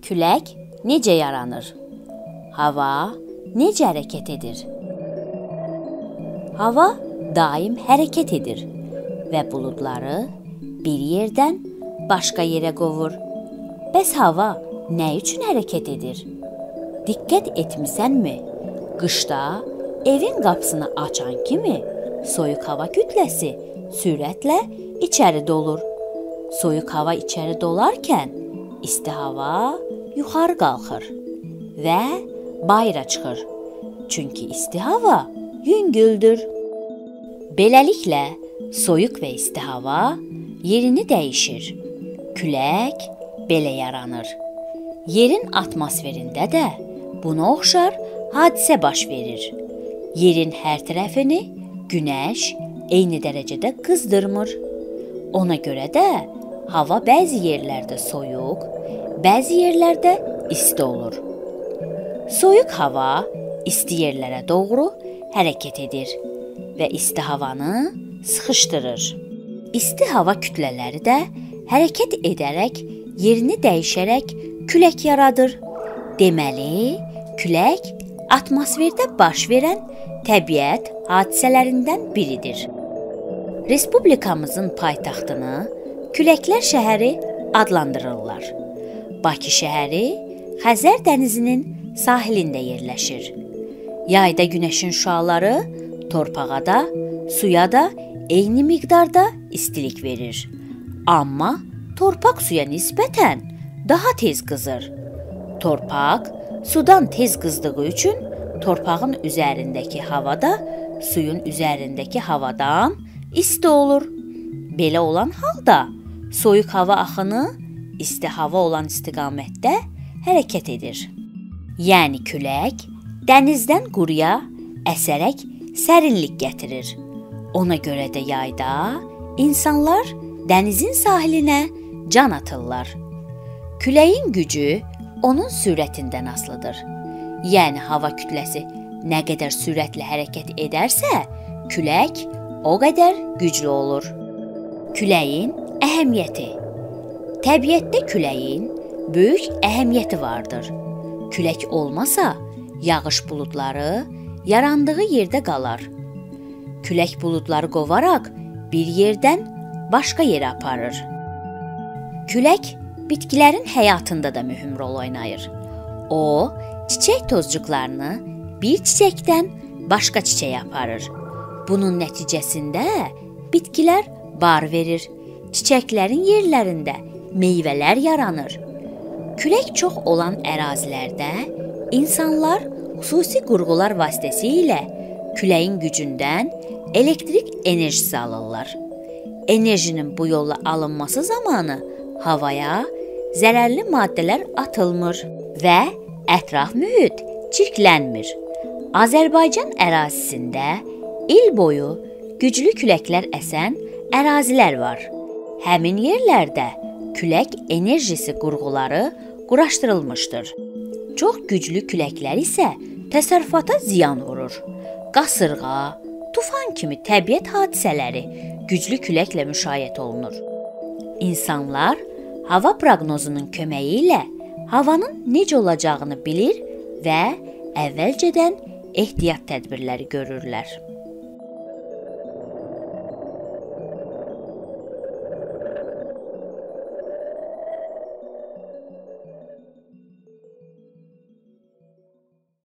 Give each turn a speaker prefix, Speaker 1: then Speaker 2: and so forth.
Speaker 1: Külək necə yaranır? Hava necə hərəkət edir? Hava daim hərəkət edir və buludları bir yerdən başqa yerə qovur. Bəs hava nə üçün hərəkət edir? Diqqət etmisənmi? Qışda evin qapısını açan kimi soyuq hava kütləsi sürətlə içəri dolur. Soyuq hava içəri dolarkən isti hava yuxarı qalxır və bayıra çıxır. Çünki isti hava yüngüldür. Beləliklə, soyuq və isti hava yerini dəyişir. Külək belə yaranır. Yerin atmosferində də buna oxşar hadisə baş verir. Yerin hər tərəfini günəş eyni dərəcədə qızdırmır. Ona görə də hava bəzi yerlərdə soyuq, bəzi yerlərdə isti olur. Soyuq hava isti yerlərə doğru hərəkət edir və isti havanı sıxışdırır. İsti hava kütlələri də hərəkət edərək, yerini dəyişərək külək yaradır. Deməli, külək atmosferdə baş verən təbiət hadisələrindən biridir. Respublikamızın paytaxtını Küləklər şəhəri adlandırırlar. Bakı şəhəri Xəzər dənizinin sahilində yerləşir. Yayda günəşin şüaları torpağa da, suya da eyni miqdarda istilik verir. Amma torpaq suya nisbətən daha tez qızır. Torpaq sudan tez qızdığı üçün torpağın üzərindəki hava da suyun üzərindəki havadan isti olur. Belə olan halda soyuq hava axını isti hava olan istiqamətdə hərəkət edir. Yəni külək dənizdən quruya əsərək sərinlik gətirir. Ona görə də yayda insanlar dənizin sahilinə can atırlar. Küləyin gücü onun sürətindən asılıdır. Yəni hava kütləsi nə qədər sürətlə hərəkət edərsə, külək o qədər güclü olur. Küləyin əhəmiyyəti. Təbiətdə küləyin böyük əhəmiyyəti vardır. Külək olmasa, yağış buludları yarandığı yerdə qalar. Külək buludları qovaraq bir yerdən başqa yerə aparır. Külək bitkilərin həyatında da mühüm rol oynayır. O, çiçək tozcuqlarını bir çiçəkdən başqa çiçəyə aparır. Bunun nəticəsində bitkilər bar verir. Çiçəklərin yerlərində meyvələr yaranır. Külək çox olan ərazilərdə insanlar xüsusi qurğular vasitəsilə küləyin gücündən elektrik enerjisi alırlar. Enerjinin bu yolla alınması zamanı havaya zərərli maddələr atılmır və ətraf mühit çirklənmir. Azərbaycan ərazisində il boyu güclü küləklər əsən ərazilər var. Həmin yerlərdə külək enerjisi qurğuları quraşdırılmışdır. Çox güclü küləklər isə təsərrüfata ziyan vurur. Qasırğa, tufan kimi təbiət hadisələri güclü küləklə müşayiət olunur. İnsanlar hava proqnozunun köməyi ilə havanın necə olacağını bilir və əvvəlcədən ehtiyat tədbirləri görürlər.